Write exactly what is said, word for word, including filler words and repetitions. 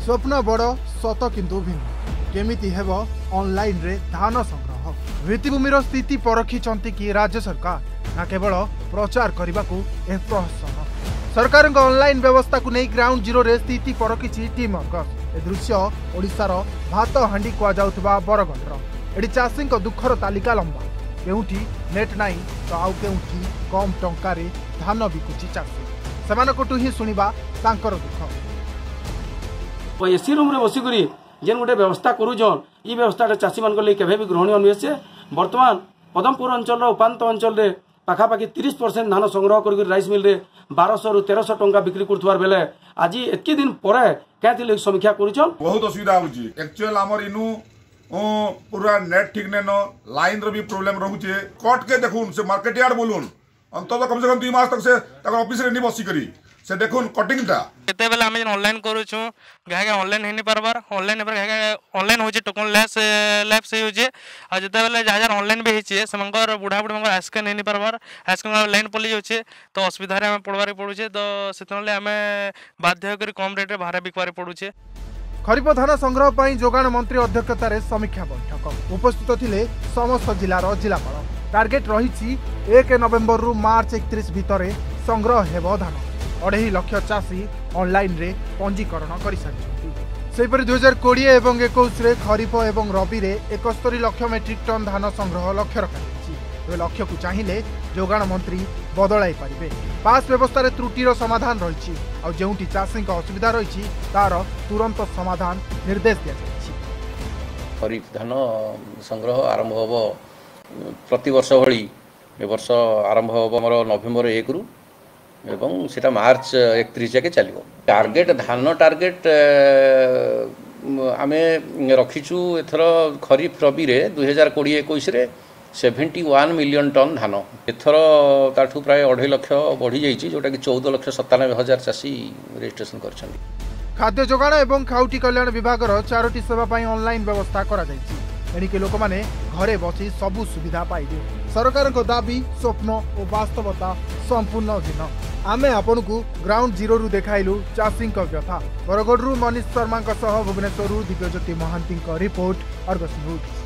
स्वप्न बड़ सत किंतु भिन्न केमिति हेब ऑनलाइन रे धान संग्रह भित्तिभूमिर स्थिति परखिचंती कि राज्य सरकार ना केवल प्रचार करने को ए प्रहसन सरकार ऑनलाइन व्यवस्था को नहीं ग्राउंड जीरो रे स्थिति परखिछि टीम वर्कर्स ए दृश्य ओडिशार भात हांडी कुआ जाउथबा बरगढ़र एडी चाषी दुखर तालिका लंबा केउठी नेट नाई तो आउ केउठी कम टंका रे धान बिकुची चाषी सेमानकटु ही सुनिबा तांकर दुख एसी रूम रे बसी करी जेन गोटे व्यवस्था करूछन ई व्यवस्था चाषी मान के केबे भी ग्रहणीय नुहे से वर्तमान पदमपुर अंचल उपात अंचल रे पाखापाखि तीस परसेंट धान संग्रह कर राइस मिल रे बारह रु तेरह टंका बिक्री करथुवार बेले आज एतकी दिन परे क्या समीक्षा करूछन बहुत असुविधा होची एक्चुअल हमर इनु पूरा नेट ठीक ने न लाइन रो भी प्रॉब्लम रहउचे कट के देखुन से मार्केट यार्ड बोलुन अंतत कम से कम दो मास तक से तक ऑफिस रे नि बसी करी से देखुन कटिंग ता केते बेला हम ऑनलाइन करू छु गाय के ऑनलाइन हेनी परबार ऑनलाइन पर गाय ऑनलाइन होजे टोकन लेस लैब से होजे आ जते बेला जा जा ऑनलाइन भी हिचे समंगर बुढ़ा बुढ़ा मंगर आस्कन हेनी परबार आस्कन लाइन पली होचे तो असुविधा रे हम पड़वारे पड़ुचे तो सेतनले हमें बाध्य करी कम रेट रे भाड़ा बिकवारे पड़ुचे। खरीफ धान संग्रह पर जोगाण मंत्री अध्यक्षता समीक्षा बैठक उपस्थित थिले समस्त जिलार जिलापाल टार्गेट रही एक नवेम्बर रु मार्च एकतीस भितर संग्रह हेब धान अढ़ाई लक्ष चाषी ऑनलाइन रे पंजीकरण कर सारी दुई हजार कोड़े और इक्कीस खरीफ और रबी रे इकहत्तर लक्ष मेट्रिक टन धान संग्रह लक्ष्य रखा लक्ष्य को चाहिए जोगाण मंत्री बदलाई पारे पास व्यवस्था त्रुटिर समाधान रही जो चाषी असुविधा रही तार तुरंत समाधान निर्देश दिया खरीफ धान संग्रह आरंभ हम प्रति वर्ष भली ए वर्ष आरंभ हम आम नवेम्बर एक रु एवं सेटा मार्च एकतीस जाके चलो टार्गेट धान टार्गेट आम रखीचु एथर खरीफ रबी रे दुई हजार कोड़े इक्कीस सेवेन्टी वन मिलियन टन धान एथर ताठू प्राय अढ़ाई लक्ष बढ़ी जाइए जोटा कि चौदह लक्ष सतानबे हजार चाषी रजिस्ट्रेशन कर खाद्य जोगाण एवं खाउटी कल्याण विभाग चारोटी सेवा ऑनलाइन व्यवस्था करा एणिके लोक माने घरे बसी सबु सुविधा पाइबे सरकार दाबी स्वप्न और वास्तवता संपूर्ण भिन्न आमे आपन को ग्राउंड जीरो रु देखाइलु चाषी व्यथा Bargarh Manish Sharma Bhubaneswar Divyajyoti Mahanty report Argus news.